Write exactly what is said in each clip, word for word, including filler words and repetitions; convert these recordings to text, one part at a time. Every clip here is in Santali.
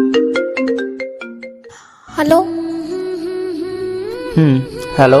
हेलो हम्म हेलो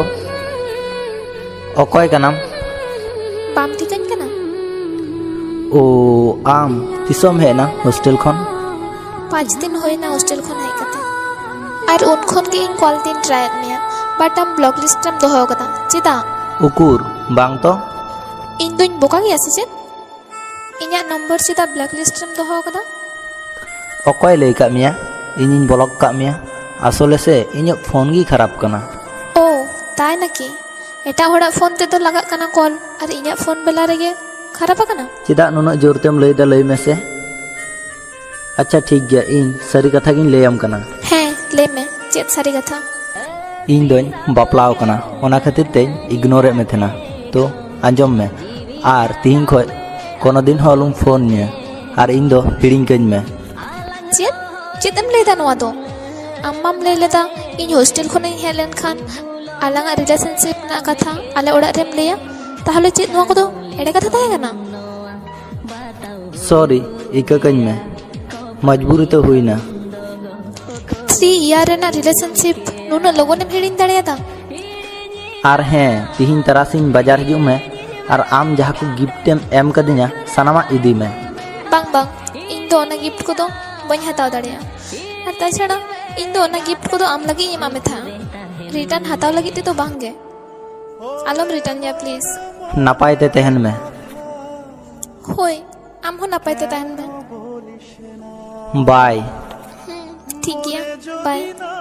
अकय कनाम बाम ठिकान कना ओ आम तिसम हेना हॉस्टेल खन पाँच दिन होइना हॉस्टेल खन हेज कते और उन खन के इन कॉल दिन ट्राई मिया बट आम ब्लॉक लिस्ट एम दोहो कदा चेदा उकुर बांग तो इन दुन बोका गया से चेद इन्या नंबर चेदा ब्लॉक लिस्ट एम दोहो कदा अकय लई का मिया इनिन ब्लॉक का मिया आसले से इन फोन गी खराब कना ओ ताई नकी एटा होड़ा फोन ते तो लगा कना कॉल और इन्या फोन बेला रेगे खराब कना चेदा नुना जोरतेम लई दा लई मेसे अच्छा ठीक गया इन सारी कथा गिन लेयाम कना हैं ले में चेद सारी कथा इन दोन बापलाव कना ओना खातिर ते इग्नोर में थेना तो आंजम में आर तीन खो कोनो दिन होलुम फोन ने आर इन दो हिडिंग कइन में चेद चेदम ले दा नवा दो अम्माम ले लेदा इन हॉस्टेल खने हेलेन खान आलांगा रिलेशनशिप ना कथा आले ओड़ा रेम लेया ताहले चेद नवा को दो एड़े कथा ताहे कना सॉरी इका कइन में मजबूरी तो हुई ना थ्री ईयर ना रिलेशनशिप नुनो लोगों ने भेड़िन दड़ेदा आर हैं तिहिन तरासिन बाजार हिजु में आर आम जहाँ को गिफ्टेम एम कदिना सनामा इदी में बांग बांग इन दो ना गिफ्ट को दो बन हताव दड़ेया और ताछड़ा इन दो ना गिफ्ट को दो आम लगी इमा में था रिटर्न हताव लगी ते तो बांगे आलम रिटर्न या प्लीज नापाय ते तहन में होय आम हो नापाय ते तहन में बाय ठीक गया बाय